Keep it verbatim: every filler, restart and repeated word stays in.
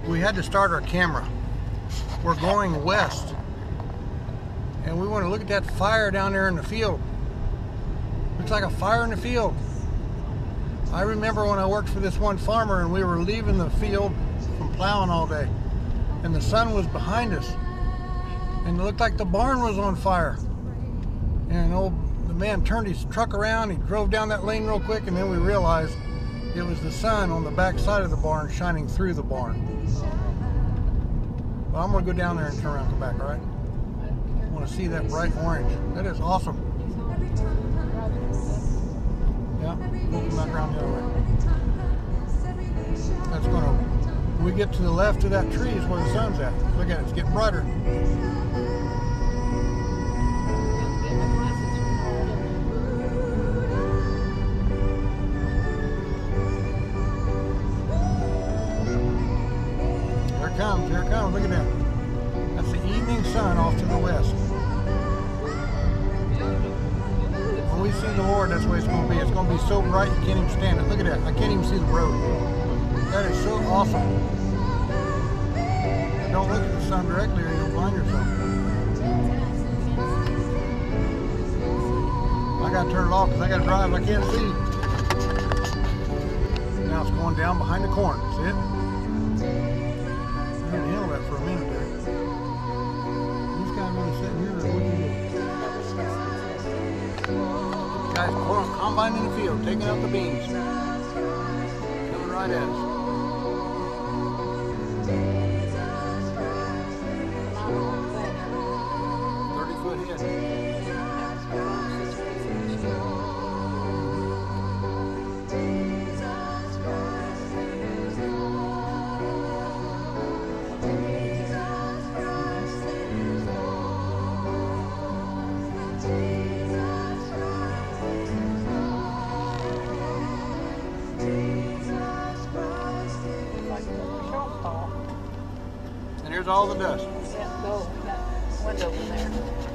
we had to start our camera. We're going west, and we want to look at that fire down there in the field. Looks like a fire in the field. I remember when I worked for this one farmer, and we were leaving the field from plowing all day, and the sun was behind us, and it looked like the barn was on fire. And old the man turned his truck around, he drove down that lane real quick, and then we realized it was the sun on the back side of the barn shining through the barn. But I'm going to go down there and turn around and come back, all right? I want to see that bright orange. That is awesome. Yeah, we'll come back around the other way. That's going to, when we get to the left of that tree is where the sun's at. Look at it, it's getting brighter. Here it comes, here it comes, look at that. That's the evening sun off to the west. When we see the Lord, that's the way it's going to be. It's going to be so bright you can't even stand it. Look at that, I can't even see the road. That is so awesome. Don't look at the sun directly or you'll blind yourself. I got to turn it off because I got to drive, I can't see. Now it's going down behind the corn, see it? I'm going to handle that for a minute there. These guys going to sit here or what do you do? Guys, corn combine in the field, taking out the beans. Coming right at us. thirty foot hit. And here's all the dust. Yeah, go. We got window in there.